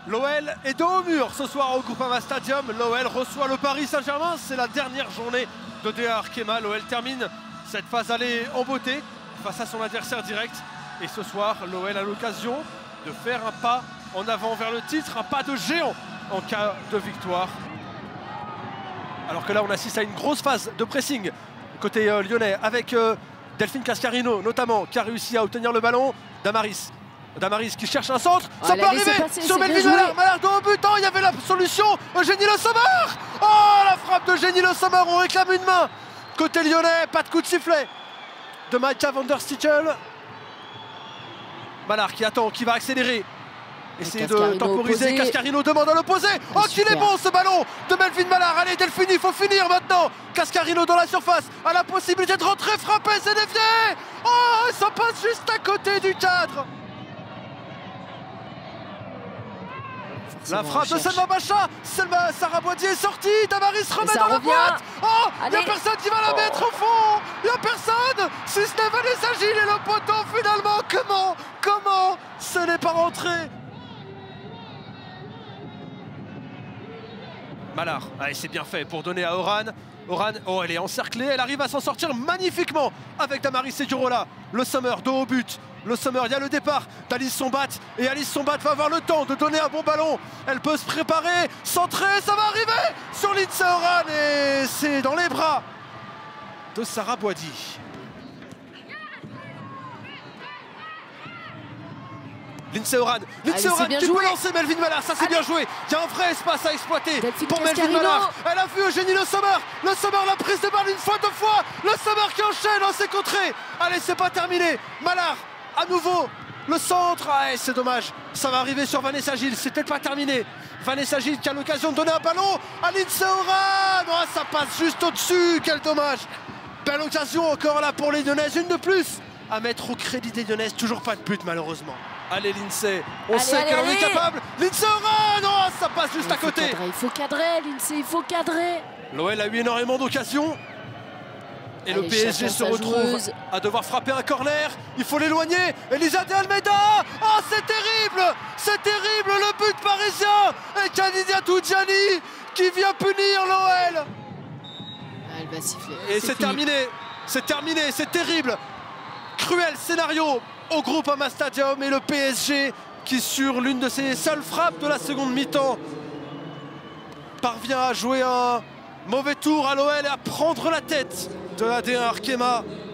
L'OL est dos au mur ce soir au Groupama Stadium. L'OL reçoit le Paris Saint-Germain. C'est la dernière journée de DA Arkema. L'OL termine cette phase aller en beauté face à son adversaire direct. Et ce soir, l'OL a l'occasion de faire un pas en avant vers le titre, un pas de géant en cas de victoire. Alors que là, on assiste à une grosse phase de pressing côté lyonnais avec Delphine Cascarino notamment qui a réussi à obtenir le ballon. Damaris qui cherche un centre, ça peut arriver sur Melvin Mallard. Mallard au but, il y avait la solution, Eugénie Le Sommer. Oh, la frappe d'Eugénie Le Sommer, on réclame une main. Côté lyonnais, pas de coup de sifflet de Maïka van der Stichel. Mallard qui attend, qui va accélérer. Essayer de temporiser, Cascarino demande à l'opposé. Oh, qu'il est bon ce ballon de Melvin Mallard. Allez Delphine, il faut finir maintenant. Cascarino dans la surface, a la possibilité de rentrer, frapper, c'est dévié. Oh, ça passe juste à côté du cadre. La frappe de Selma Bacha, Selma Sarabouadi est sortie, Damaris remet dans la boîte. Oh, il n'y a personne qui va la mettre au fond. Il n'y a personne, si ce n'est Vanessa Gilles et le poteau finalement. Comment ce n'est pas rentré? Mallard, allez, c'est bien fait pour donner à Oran. Oran, oh, elle est encerclée, elle arrive à s'en sortir magnifiquement avec Damaris Segurola. Le Sommer, dos au but. Le Sommer, il y a le départ d'Alice Sombat. Et Alice Sombat va avoir le temps de donner un bon ballon. Elle peut se préparer, centrer, ça va arriver sur Lindsay Oran. Et c'est dans les bras de Sarabouadi. Lindsay Oran qui peut lancer Melvin Mallard, ça c'est bien joué. Il y a un vrai espace à exploiter pour Melvin Mallard. Elle a vu Eugénie Le Sommer. Le Sommer, la prise de balle une fois, deux fois. Le Sommer qui enchaîne, c'est contré. Allez, c'est pas terminé. Mallard, à nouveau, le centre. Ah, c'est dommage. Ça va arriver sur Vanessa Gilles, c'est peut-être pas terminé. Vanessa Gilles qui a l'occasion de donner un ballon à Lindsay Oran. Oh, ça passe juste au-dessus, quel dommage. Belle occasion encore là pour les Lyonnaises, une de plus à mettre au crédit des Lyonnaises. Toujours pas de but malheureusement. Allez Lindsay, on sait qu'elle en est capable. Lindsay Oran, non, ça passe juste à côté. Il faut cadrer Lindsay, il faut cadrer. L'OL a eu énormément d'occasions. Et le PSG se retrouve à devoir frapper un corner. Il faut l'éloigner. Elisa de Almeida. Oh, c'est terrible. C'est terrible le but parisien. Et Khadija Toudjani qui vient punir l'OL. Elle va siffler. Et c'est terminé. C'est terminé, c'est terrible. Cruel scénario au Groupama Stadium et le PSG qui, sur l'une de ses seules frappes de la seconde mi-temps, parvient à jouer un mauvais tour à l'OL et à prendre la tête de la DA Arkema.